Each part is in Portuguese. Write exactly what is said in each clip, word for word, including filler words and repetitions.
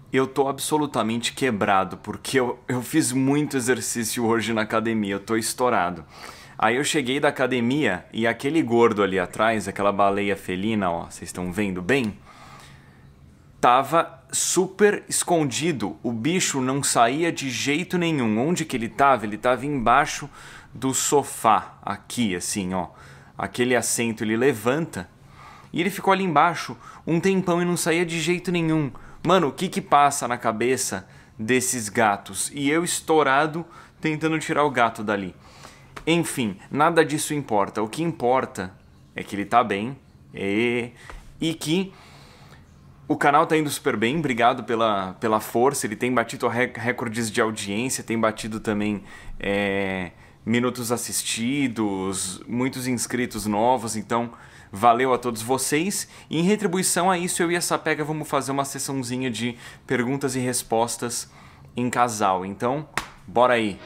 Eu tô absolutamente quebrado, porque eu, eu fiz muito exercício hoje na academia, eu tô estourado. Aí eu cheguei da academia e aquele gordo ali atrás, aquela baleia felina, ó, vocês estão vendo bem? Tava super escondido, o bicho não saía de jeito nenhum. Onde que ele tava? Ele tava embaixo do sofá, aqui assim, ó. Aquele assento ele levanta e ele ficou ali embaixo um tempão e não saía de jeito nenhum. Mano, o que que passa na cabeça desses gatos? E eu estourado tentando tirar o gato dali. Enfim, nada disso importa. O que importa é que ele tá bem e, e que o canal tá indo super bem. Obrigado pela, pela força. Ele tem batido recordes de audiência, tem batido também é, minutos assistidos, muitos inscritos novos. Então, valeu a todos vocês. E em retribuição a isso, eu e a Sapega vamos fazer uma sessãozinha de perguntas e respostas em casal. Então, bora aí!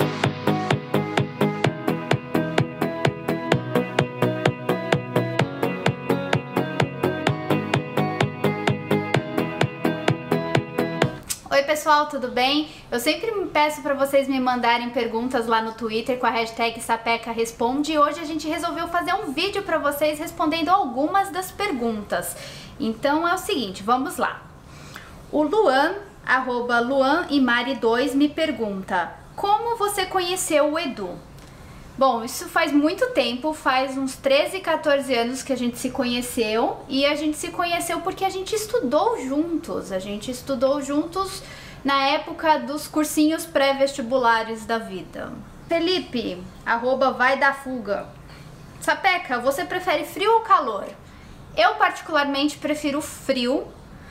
Oi pessoal, tudo bem? Eu sempre me peço para vocês me mandarem perguntas lá no Twitter com a hashtag Sapeca Responde e hoje a gente resolveu fazer um vídeo para vocês respondendo algumas das perguntas. Então é o seguinte, vamos lá. O Luan, arroba Luan e Mari dois, me pergunta: como você conheceu o Edu? Bom, isso faz muito tempo, faz uns treze, quatorze anos que a gente se conheceu e a gente se conheceu porque a gente estudou juntos, a gente estudou juntos na época dos cursinhos pré-vestibulares da vida. Felipe, arroba vai da fuga. Sapeca, você prefere frio ou calor? Eu particularmente prefiro frio,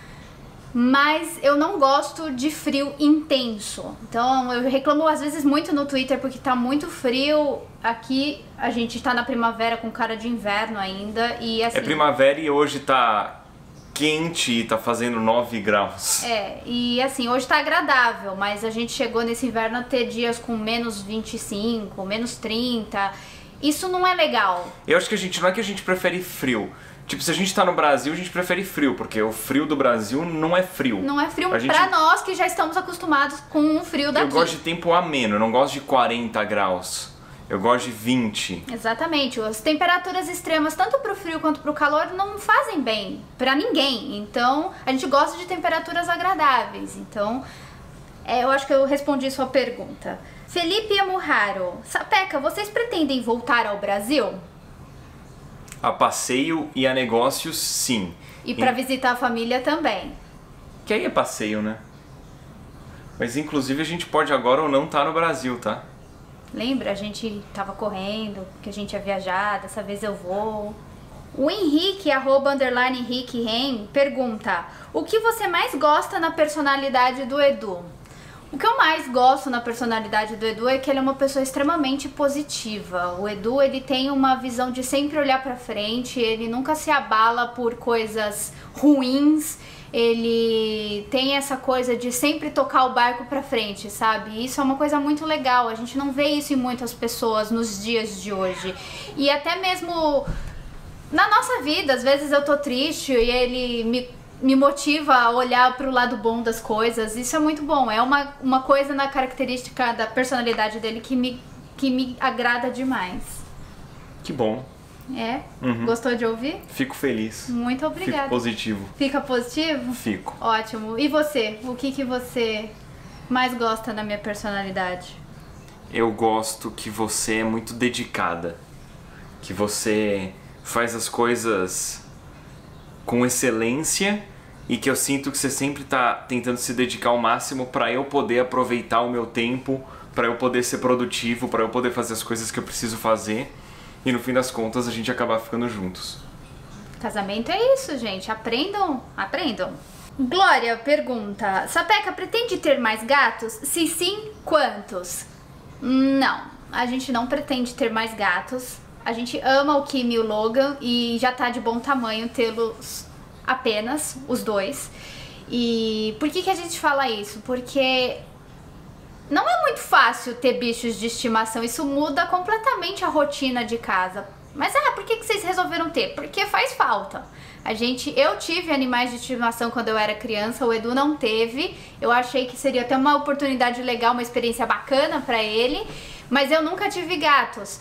mas eu não gosto de frio intenso. Então eu reclamo às vezes muito no Twitter porque tá muito frio. Aqui a gente tá na primavera com cara de inverno ainda e assim... É primavera e hoje tá quente e tá fazendo nove graus. É, e assim, hoje tá agradável, mas a gente chegou nesse inverno a ter dias com menos vinte e cinco, menos trinta. Isso não é legal. Eu acho que a gente, não é que a gente prefere frio. Tipo, se a gente tá no Brasil, a gente prefere frio, porque o frio do Brasil não é frio. Não é frio a gente... pra nós que já estamos acostumados com o frio daqui. Eu gosto de tempo ameno, eu não gosto de quarenta graus. Eu gosto de vinte. Exatamente. As temperaturas extremas, tanto pro frio quanto pro calor, não fazem bem pra ninguém. Então, a gente gosta de temperaturas agradáveis. Então, é, eu acho que eu respondi sua pergunta. Felipe Amurraro, Sapeca, vocês pretendem voltar ao Brasil? A passeio e a negócios, sim. E pra e... visitar a família também. Que aí é passeio, né? Mas inclusive a gente pode agora ou não estar no Brasil, tá? Lembra? A gente tava correndo, que a gente ia viajar, dessa vez eu vou. O Henrique, arroba underline Henrique Ren, pergunta: o que você mais gosta na personalidade do Edu? O que eu mais gosto na personalidade do Edu é que ele é uma pessoa extremamente positiva. O Edu, ele tem uma visão de sempre olhar pra frente, ele nunca se abala por coisas ruins, ele tem essa coisa de sempre tocar o barco pra frente, sabe? Isso é uma coisa muito legal, a gente não vê isso em muitas pessoas nos dias de hoje. E até mesmo na nossa vida, às vezes eu tô triste e ele me... me motiva a olhar para o lado bom das coisas. Isso é muito bom, é uma, uma coisa na característica da personalidade dele que me, que me agrada demais. Que bom. É? Uhum. Gostou de ouvir? Fico feliz. Muito obrigada. Fico positivo. Fica positivo? Fico. Ótimo. E você? O que, que você mais gosta na minha personalidade? Eu gosto que você é muito dedicada, que você faz as coisas com excelência e que eu sinto que você sempre tá tentando se dedicar ao máximo para eu poder aproveitar o meu tempo, para eu poder ser produtivo, para eu poder fazer as coisas que eu preciso fazer e no fim das contas a gente acabar ficando juntos. Casamento é isso, gente. Aprendam, aprendam. Glória pergunta: Sapeca, pretende ter mais gatos? Se sim, quantos? Não, a gente não pretende ter mais gatos. A gente ama o Kimi e o Logan e já tá de bom tamanho tê-los apenas, os dois. E por que que a gente fala isso? Porque não é muito fácil ter bichos de estimação, isso muda completamente a rotina de casa. Mas ah, por que que vocês resolveram ter? Porque faz falta. A gente, eu tive animais de estimação quando eu era criança, o Edu não teve. Eu achei que seria até uma oportunidade legal, uma experiência bacana pra ele, mas eu nunca tive gatos.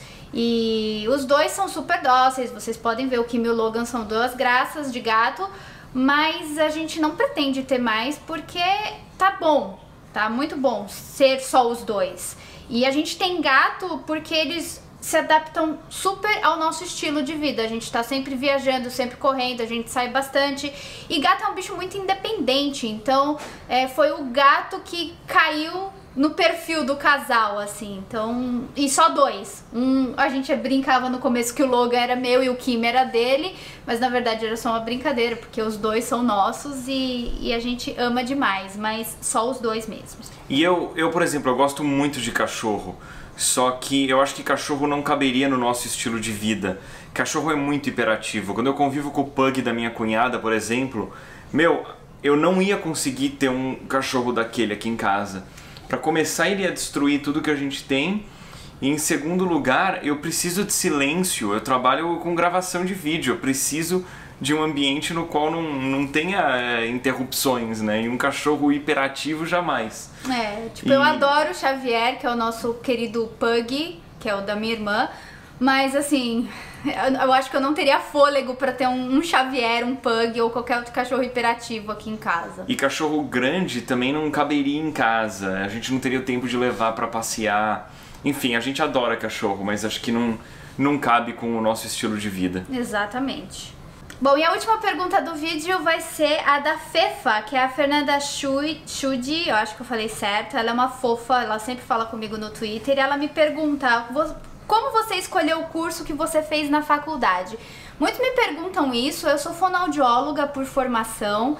E os dois são super dóceis, vocês podem ver, o Kimi e o Logan são duas graças de gato, mas a gente não pretende ter mais porque tá bom, tá muito bom ser só os dois. E a gente tem gato porque eles se adaptam super ao nosso estilo de vida. A gente tá sempre viajando, sempre correndo, a gente sai bastante. E gato é um bicho muito independente, então é, foi o gato que caiu no perfil do casal, assim. Então, e só dois. Um, a gente brincava no começo que o Logan era meu e o Kimi era dele, mas na verdade era só uma brincadeira, porque os dois são nossos e, e a gente ama demais, mas só os dois mesmos. E eu, eu, por exemplo, eu gosto muito de cachorro. Só que eu acho que cachorro não caberia no nosso estilo de vida. Cachorro é muito hiperativo. Quando eu convivo com o Pug da minha cunhada, por exemplo, meu, eu não ia conseguir ter um cachorro daquele aqui em casa. Pra começar, ele ia destruir tudo que a gente tem. E em segundo lugar, eu preciso de silêncio. Eu trabalho com gravação de vídeo. Eu preciso de um ambiente no qual não, não tenha é, interrupções, né? E um cachorro hiperativo jamais. É, tipo, e... eu adoro o Xavier, que é o nosso querido Pug, que é o da minha irmã, mas assim, eu acho que eu não teria fôlego pra ter um, um Xavier, um Pug ou qualquer outro cachorro hiperativo aqui em casa. E cachorro grande também não caberia em casa, a gente não teria o tempo de levar pra passear. Enfim, a gente adora cachorro, mas acho que não, não cabe com o nosso estilo de vida. Exatamente. Bom, e a última pergunta do vídeo vai ser a da Fefa, que é a Fernanda Chudi, eu acho que eu falei certo, ela é uma fofa, ela sempre fala comigo no Twitter, e ela me pergunta, como você escolheu o curso que você fez na faculdade? Muitos me perguntam isso, eu sou fonoaudióloga por formação,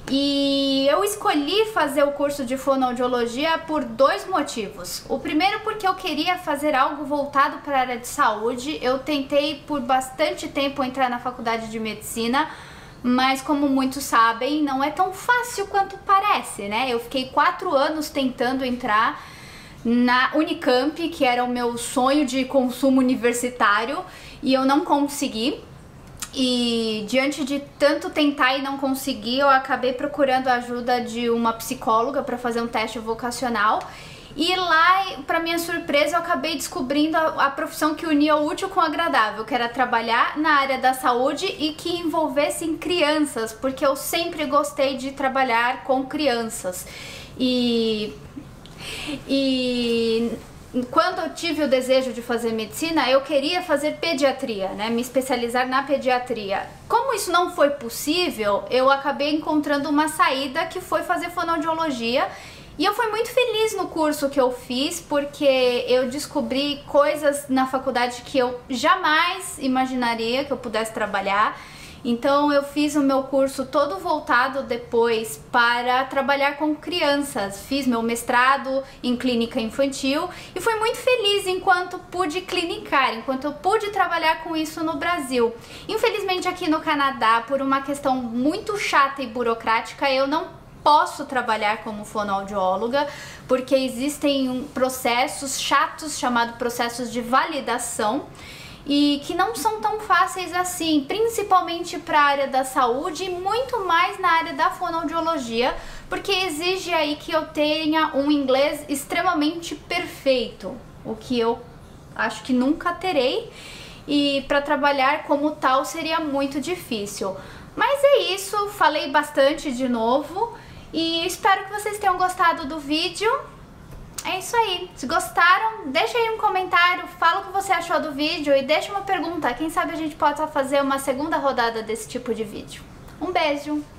e eu escolhi fazer o curso de fonoaudiologia por dois motivos. O primeiro porque eu queria fazer algo voltado para a área de saúde. Eu tentei por bastante tempo entrar na faculdade de medicina, mas como muitos sabem, não é tão fácil quanto parece, né? Eu fiquei quatro anos tentando entrar na Unicamp, que era o meu sonho de consumo universitário, e eu não consegui. E diante de tanto tentar e não conseguir, eu acabei procurando a ajuda de uma psicóloga para fazer um teste vocacional. E lá, para minha surpresa, eu acabei descobrindo a, a profissão que unia o útil com o agradável, que era trabalhar na área da saúde e que envolvesse em crianças, porque eu sempre gostei de trabalhar com crianças. E... e quando eu tive o desejo de fazer medicina, eu queria fazer pediatria, né, me especializar na pediatria. Como isso não foi possível, eu acabei encontrando uma saída que foi fazer fonoaudiologia. E eu fui muito feliz no curso que eu fiz, porque eu descobri coisas na faculdade que eu jamais imaginaria que eu pudesse trabalhar. Então eu fiz o meu curso todo voltado depois para trabalhar com crianças. Fiz meu mestrado em clínica infantil e fui muito feliz enquanto pude clinicar, enquanto eu pude trabalhar com isso no Brasil. Infelizmente aqui no Canadá, por uma questão muito chata e burocrática, eu não posso trabalhar como fonoaudióloga, porque existem processos chatos chamados processos de validação, e que não são tão fáceis assim, principalmente para a área da saúde e muito mais na área da fonoaudiologia, porque exige aí que eu tenha um inglês extremamente perfeito, o que eu acho que nunca terei, e para trabalhar como tal seria muito difícil. Mas é isso, falei bastante de novo e espero que vocês tenham gostado do vídeo. É isso aí, se gostaram, deixa aí um comentário, fala o que você achou do vídeo e deixa uma pergunta, quem sabe a gente possa fazer uma segunda rodada desse tipo de vídeo. Um beijo!